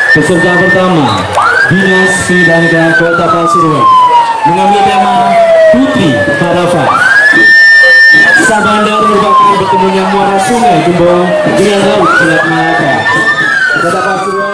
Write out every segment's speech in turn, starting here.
Peserta pertama, Dinas Pidana Kota Pasuruan, mengambil tema Putri Harapan. Sabanda merupakan bertemunya muara sungai Tembong dengan laut Selat Malaka. Kota Pasuruan.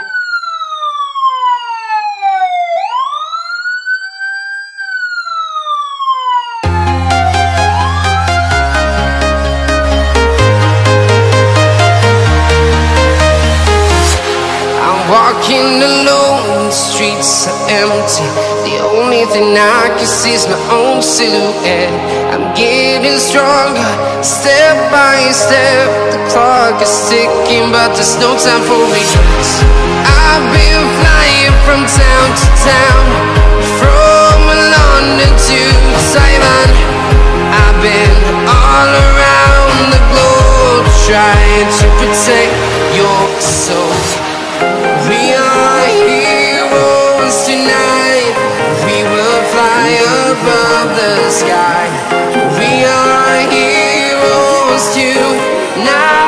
Walking alone, the streets are empty. The only thing I can see is my own silhouette. I'm getting stronger, step by step. The clock is ticking, but there's no time for regrets. I've been flying from town to town, from London to Taiwan. I've been all around the globe, trying to protect your soul. We are heroes tonight. We will fly above the sky. We are heroes tonight.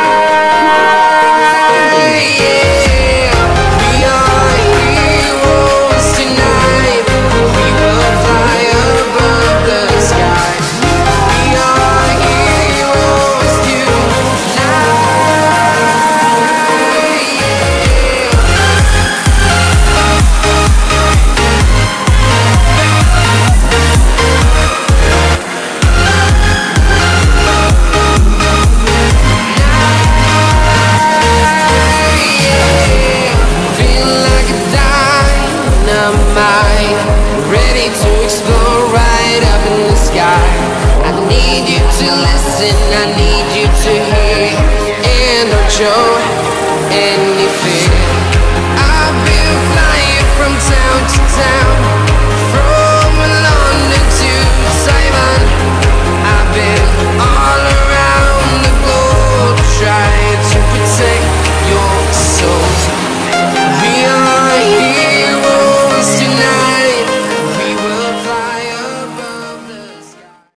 Yeah. We are heroes tonight. We will fly above the sky. We are heroes tonight. Ready to explore right up in the sky. I need you to listen, I need you to hear, and don't show any fear.